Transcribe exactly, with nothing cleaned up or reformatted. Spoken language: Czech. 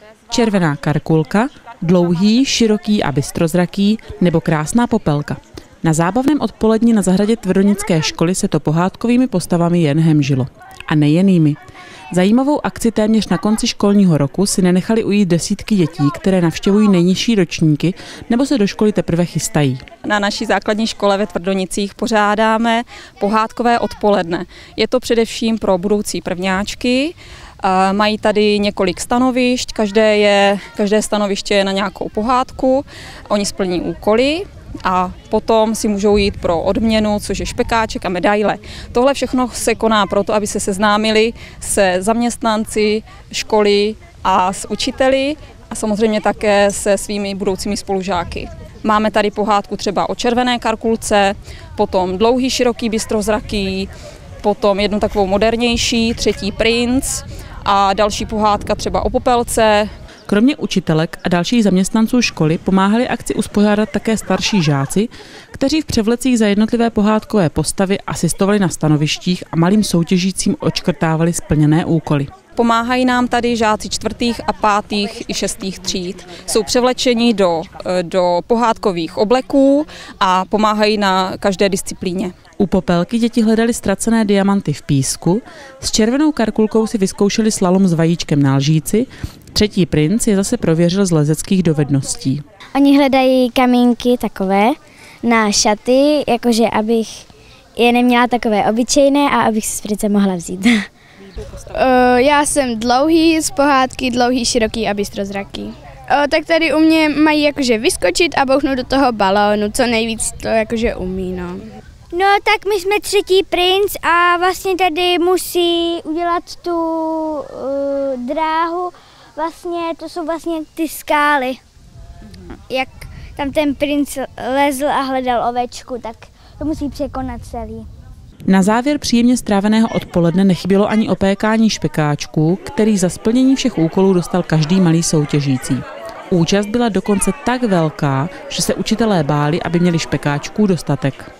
červená karkulka, dlouhý, široký a bystrozraký nebo krásná popelka. Na zábavném odpoledni na zahradě Tvrdonické školy se to pohádkovými postavami jen hemžilo. A nejenými. Zajímavou akci téměř na konci školního roku si nenechali ujít desítky dětí, které navštěvují nejnižší ročníky nebo se do školy teprve chystají. Na naší základní škole ve Tvrdonicích pořádáme pohádkové odpoledne. Je to především pro budoucí prvňáčky. Mají tady několik stanovišť, každé, je, každé stanoviště je na nějakou pohádku, oni splní úkoly a potom si můžou jít pro odměnu, což je špekáček a medaile. Tohle všechno se koná proto, aby se seznámili se zaměstnanci školy a s učiteli a samozřejmě také se svými budoucími spolužáky. Máme tady pohádku třeba o červené karkulce, potom dlouhý, široký, bystrozraký, potom jednu takovou modernější, třetí princ a další pohádka třeba o popelce. Kromě učitelek a dalších zaměstnanců školy pomáhali akci uspořádat také starší žáci, kteří v převlecích za jednotlivé pohádkové postavy asistovali na stanovištích a malým soutěžícím odškrtávali splněné úkoly. Pomáhají nám tady žáci čtvrtých a pátých i šestých tříd. Jsou převlečeni do, do pohádkových obleků a pomáhají na každé disciplíně. U popelky děti hledali ztracené diamanty v písku, s červenou karkulkou si vyzkoušeli slalom s vajíčkem na lžíci, třetí princ je zase prověřil z lezeckých dovedností. Oni hledají kamínky takové na šaty, jakože abych je neměla takové obyčejné a abych si z prince mohla vzít. Uh, já jsem dlouhý z pohádky, dlouhý, široký a bystrozraký. Uh, tak tady u mě mají jakože vyskočit a bouchnout do toho balónu, co nejvíc to jakože umí, no. No tak my jsme třetí princ a vlastně tady musí udělat tu uh, dráhu, vlastně to jsou vlastně ty skály. Jak tam ten princ lezl a hledal ovečku, tak to musí překonat celý. Na závěr příjemně stráveného odpoledne nechybělo ani opékání špekáčků, který za splnění všech úkolů dostal každý malý soutěžící. Účast byla dokonce tak velká, že se učitelé báli, aby měli špekáčků dostatek.